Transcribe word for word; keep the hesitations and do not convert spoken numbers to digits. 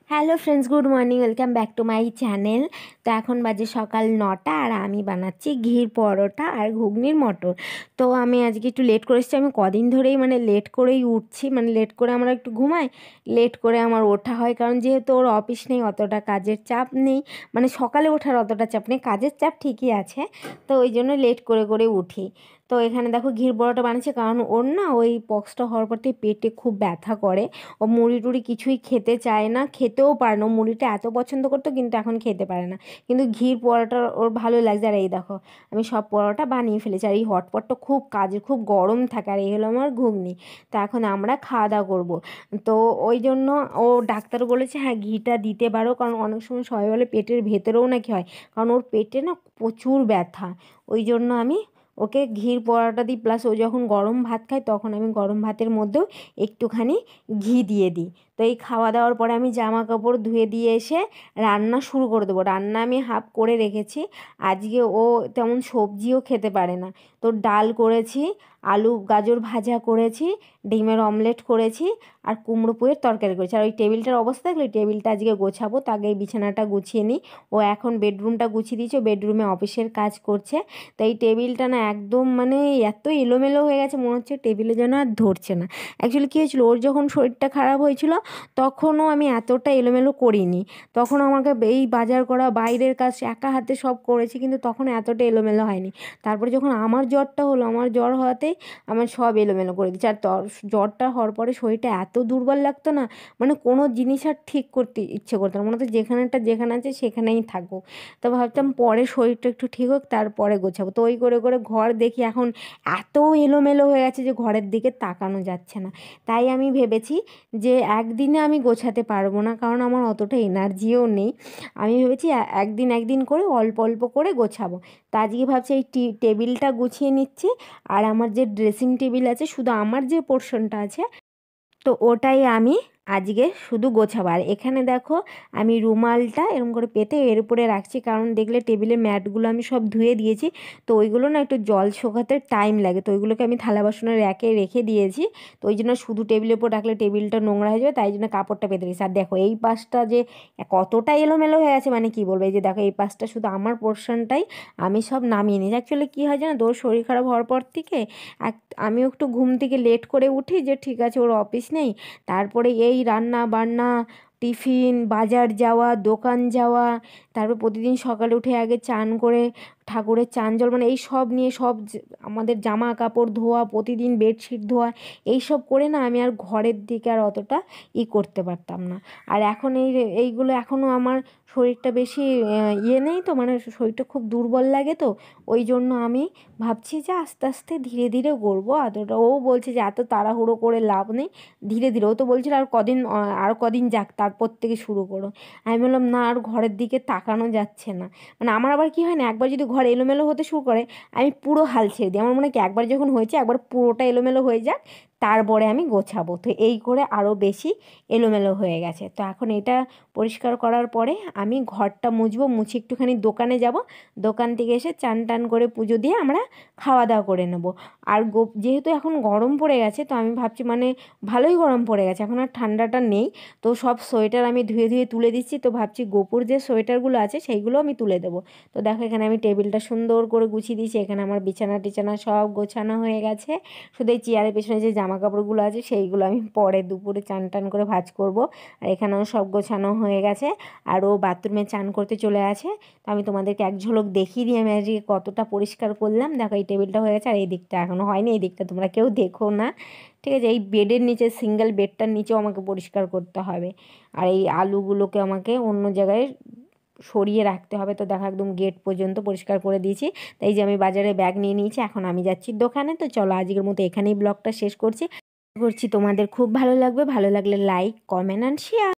Hello friends, good morning, welcome back to my channel. তো এখন বাজে সকাল নটা আর আমি বানাচ্ছি ঘির পরোটা আর ঘুগনির মটর। তো আমি আজকে একটু লেট করে এসেছি। আমি কদিন ধরেই মানে লেট করেই উঠছি, মানে লেট করে আমরা একটু ঘুমাই, লেট করে আমার ওঠা হয়। কারণ যেহেতু ওর অফিস নেই, অতটা কাজের চাপ নেই, মানে সকালে ওঠার অতটা চাপ নেই, কাজের চাপ ঠিকই আছে, তো ওই জন্য লেট করে করে উঠি। তো এখানে দেখো ঘির পরোটা বানিয়েছে, কারণ ওর না ওই পক্সটা হওয়ার পর থেকে পেটে খুব ব্যথা করে, ও মুড়ি টুড়ি কিছুই খেতে চায় না, খেতেও পারে না। ও মুড়িটা এত পছন্দ করতো, কিন্তু এখন খেতে পারে না, কিন্তু ঘির পরোটা ওর ভালো লাগছে। আর এই দেখো আমি সব পরোটা বানিয়ে ফেলেছি। আর এই হটপটটা খুব কাজের, খুব গরম থাকে। আর এই হলো আমার ঘুগনি। তো এখন আমরা খাওয়া দাওয়া করবো। তো ওই জন্য ও ডাক্তার বলেছে হ্যাঁ ঘিটা দিতে পারো, কারণ অনেক সময় সবাই বলে পেটের ভেতরেও নাকি হয়, কারণ ওর পেটে না প্রচুর ব্যথা। ওই জন্য আমি ওকে ঘির পরোটা দিই, প্লাস ও যখন গরম ভাত খায় তখন আমি গরম ভাতের মধ্যেও একটুখানি ঘি দিয়ে দিই। তো এই খাওয়া দাওয়ার পরে আমি জামা কাপড় ধুয়ে দিয়ে এসে রান্না শুরু করে দেবো। রান্না আমি হাফ করে রেখেছি। আজকে ও তেমন সবজিও খেতে পারে না, তো ডাল করেছি, আলু গাজর ভাজা করেছি, ডিমের অমলেট করেছি, আর কুমড়ো পুঁয়ের তরকারি করেছি। আর ওই টেবিলটার অবস্থা দেখলে, টেবিলটা আজকে গোছাবো, তাকে এই বিছানাটা গুছিয়ে নিই। ও এখন বেডরুমটা গুছিয়ে দিয়েছে, বেডরুমে অফিসের কাজ করছে। তো এই টেবিলটা না একদম মানে এত এলোমেলো হয়ে গেছে, মনে হচ্ছে টেবিলে যেন আর ধরছে না। অ্যাকচুয়ালি কী হয়েছিল, ওর যখন শরীরটা খারাপ হয়েছিল তখনও আমি এতটা এলোমেলো করিনি। তখন আমাকে এই বাজার করা, বাইরের কাজ একা হাতে সব করেছি, কিন্তু তখন এতটা এলোমেলো হয়নি। তারপরে যখন আমার জ্বরটা হলো, আমার জ্বর হওয়াতেই আমার সব এলোমেলো করে দিচ্ছে। আর তর জ্বরটা হওয়ার পরে শরীরটা এত দুর্বল লাগতো না, মানে কোনো জিনিস আর ঠিক করতে ইচ্ছে করতো না, মনে হতো যেখানেটা যেখানে আছে সেখানেই থাকো। তো ভাবতাম পরে শরীরটা একটু ঠিক হোক তারপরে গোছাবো। তো ওই করে করে ঘর দেখি এখন এত এলোমেলো হয়ে গেছে যে ঘরের দিকে তাকানো যাচ্ছে না। তাই আমি ভেবেছি যে একদিনে আমি গোছাতে পারবো না, কারণ আমার অতটা এনার্জিও নেই। আমি ভেবেছি একদিন একদিন করে অল্প অল্প করে গোছাবো। তা আজকে ভাবছি এই টি টেবিলটা গুছিয়ে নিচ্ছি। আর আমার যে ড্রেসিং টেবিল আছে, শুধু আমার যে পোর্শনটা আছে, তো ওটাই আমি আজকে শুধু গোছাবো। আর এখানে দেখো আমি রুমালটা এরকম করে পেতে এর উপরে রাখছি, কারণ দেখলে টেবিলের ম্যাটগুলো আমি সব ধুয়ে দিয়েছি, তো ওইগুলো না একটু জল শোকাতে টাইম লাগে, তো ওইগুলোকে আমি থালা বাসনের র্যাকে রেখে দিয়েছি। তো ওই জন্য শুধু টেবিলের উপর রাখলে টেবিলটা নোংরা হয়ে যাবে, তাই জন্য কাপড়টা পেতে রেখেছি। আর দেখো এই পাশটা যে কতটা এলোমেলো হয়ে আছে, মানে কি বলবো, এই যে দেখো এই পাশটা শুধু আমার পোর্শনটাই আমি সব নামিয়ে নিই। অ্যাকচুয়ালি কী হয় জানো, তোর শরীর খারাপ হওয়ার পর থেকে এক আমিও একটু ঘুম থেকে লেট করে উঠি, যে ঠিক আছে ওর অফিস নেই, তারপরে এই রান্না বান্না, টিফিন, বাজার যাওয়া, দোকান যাওয়া, তারপর প্রতিদিন সকালে উঠে আগে চান করে ঠাকুরের চান জল, মানে এই সব নিয়ে সব আমাদের জামা কাপড় ধোয়া, প্রতিদিন বেডশিট ধোয়া, এই সব করে না আমি আর ঘরের দিকে আর অতটা ই করতে পারতাম না। আর এখন এই এইগুলো এখনও আমার শরীরটা বেশি ইয়ে নেই, তো মানে শরীরটা খুব দুর্বল লাগে, তো ওই জন্য আমি ভাবছি যে আস্তে আস্তে ধীরে ধীরে করবো। এতটা ও বলছে যে এত তাড়াহুড়ো করে লাভ নেই, ধীরে ধীরে। ও তো বলছিল আর কদিন আর কদিন যাক তারপর থেকে শুরু করো। আমি বললাম না, আর ঘরের দিকে তাকানো যাচ্ছে না। মানে আমার আবার কি হয় না, একবার যদি ঘর এলোমেলো হতে শুরু করে আমি পুরো হাল ছেড়ে দিই। আমার মনে হয় কি একবার যখন হয়েছে একবার পুরোটা এলোমেলো হয়ে যাক, তারপরে আমি গোছাবো। তো এই করে আরও বেশি এলোমেলো হয়ে গেছে। তো এখন এটা পরিষ্কার করার পরে আমি ঘরটা মুছবো, মুছে একটুখানি দোকানে যাব, দোকান থেকে এসে চান টান করে পুজো দিয়ে আমরা খাওয়া দাওয়া করে নেব। আর গো যেহেতু এখন গরম পড়ে গেছে, তো আমি ভাবছি মানে ভালোই গরম পড়ে গেছে, এখন আর ঠান্ডাটা নেই, তো সব সোয়েটার আমি ধুয়ে ধুয়ে তুলে দিচ্ছি। তো ভাবছি গোপুর যে সোয়েটারগুলো আছে সেইগুলো আমি তুলে দেবো। তো দেখো এখানে আমি টেবিলটা সুন্দর করে গুছিয়ে দিয়েছি, এখানে আমার বিছানা টিছানা সব গোছানো হয়ে গেছে। শুধু এই চেয়ারের পেছনে যে জামা কাপড়গুলো আছে সেইগুলো আমি পরে দুপুরে চান টান করে ভাঁজ করব। আর এখানেও সব গোছানো হয়ে গেছে। আর ও বাথরুমে চান করতে চলে আছে। তো আমি তোমাদেরকে এক ঝলক দেখিয়ে দিই আমি আজকে কতটা পরিষ্কার করলাম। দেখো এই টেবিলটা হয়ে গেছে, আর এই দিকটা এখনও হয়নি, এই দিকটা তোমরা কেউ দেখো না, ঠিক আছে। এই বেডের নিচে, সিঙ্গেল বেডটার নিচেও আমাকে পরিষ্কার করতে হবে। আর এই আলুগুলোকে আমাকে অন্য জায়গায় সরিয়ে রাখতে হবে। তো দেখো একদম গেট পর্যন্ত পরিষ্কার করে দিয়েছি। তাই যে আমি বাজারে ব্যাগ নিয়ে নিয়েছি, এখন আমি যাচ্ছি দোকানে। তো চলো আজকের মতো এখানেই ব্লগটা শেষ করছি করছি তোমাদের খুব ভালো লাগবে, ভালো লাগলে লাইক, কমেন্ট অ্যান্ড শেয়ার।